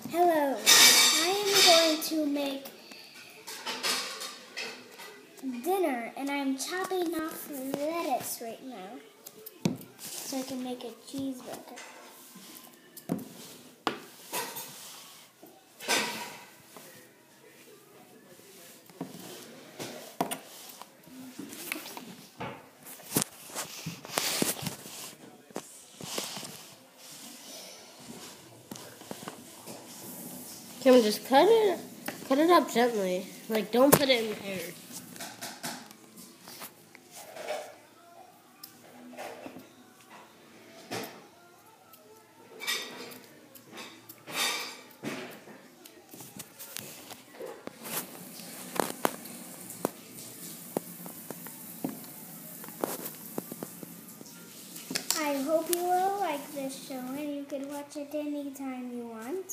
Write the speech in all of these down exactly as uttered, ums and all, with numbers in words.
Hello, I am going to make dinner and I'm chopping off lettuce right now so I can make a cheeseburger. Can we just cut it, cut it up gently? Like, don't put it in the hair. I hope you will like this show and you can watch it anytime you want.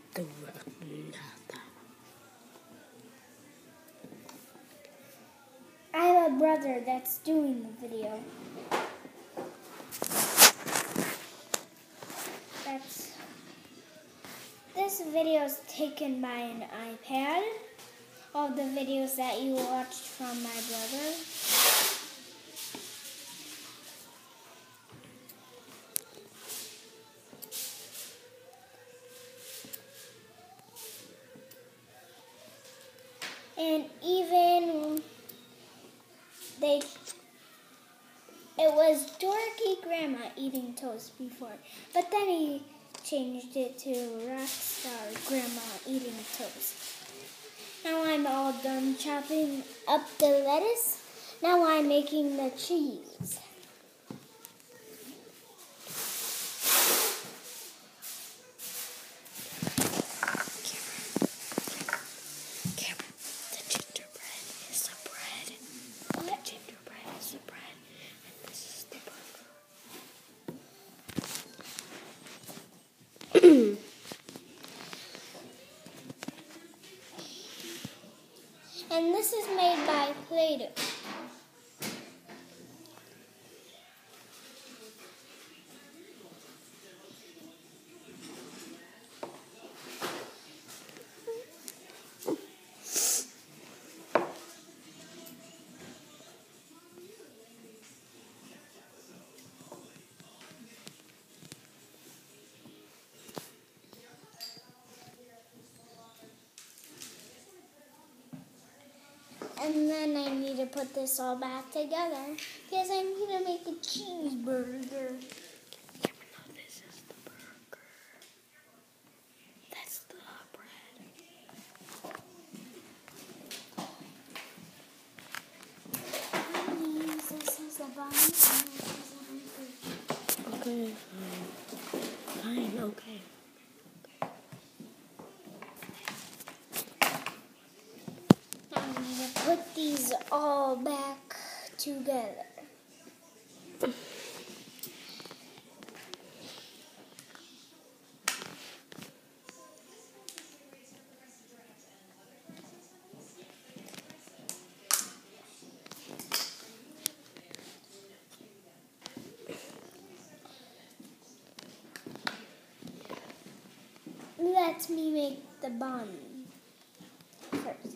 I have a brother that's doing the video. That's this video is taken by an iPad. All the videos that you watched from my brother. And even they, it was Dorky Grandma eating toast before, but then he changed it to Rockstar Grandma eating toast. Now I'm all done chopping up the lettuce. Now I'm making the cheese. And this is made by Play-Doh. And then I need to put this all back together because I need to make a cheeseburger. No, this is the burger. That's the bread. This is the bun. This is the Okay, fine. Fine, okay. I need to put these all back together. Let me make the bun first.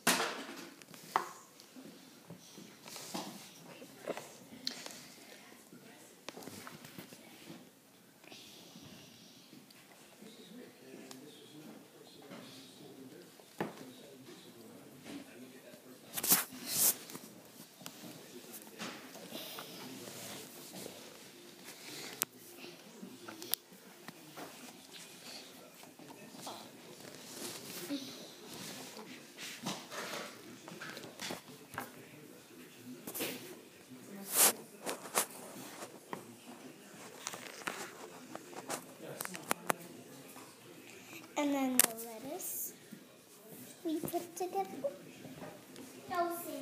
And then the lettuce we put together. Elsie.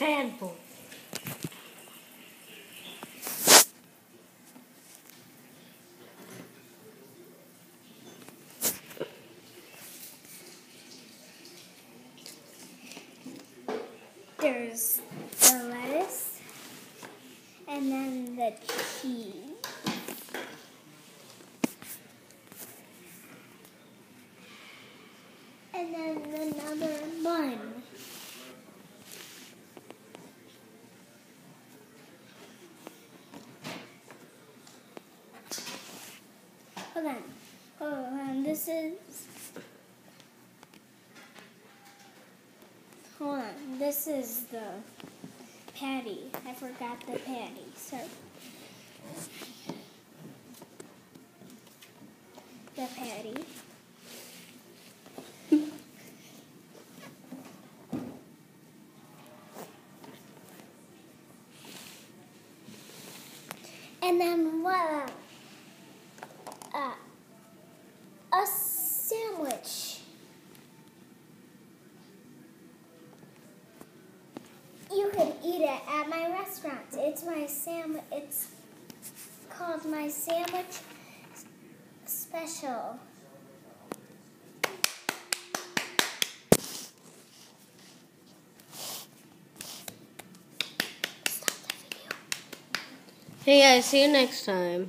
handful. There's the lettuce, and then the cheese. And then another bun. Hold on. Hold on. This is... Hold on. This is the patty. I forgot the patty. Sorry. The patty. And then voila, uh, a sandwich. You can eat it at my restaurant. It's my sam. It's called my sandwich special. Hey guys, see you next time.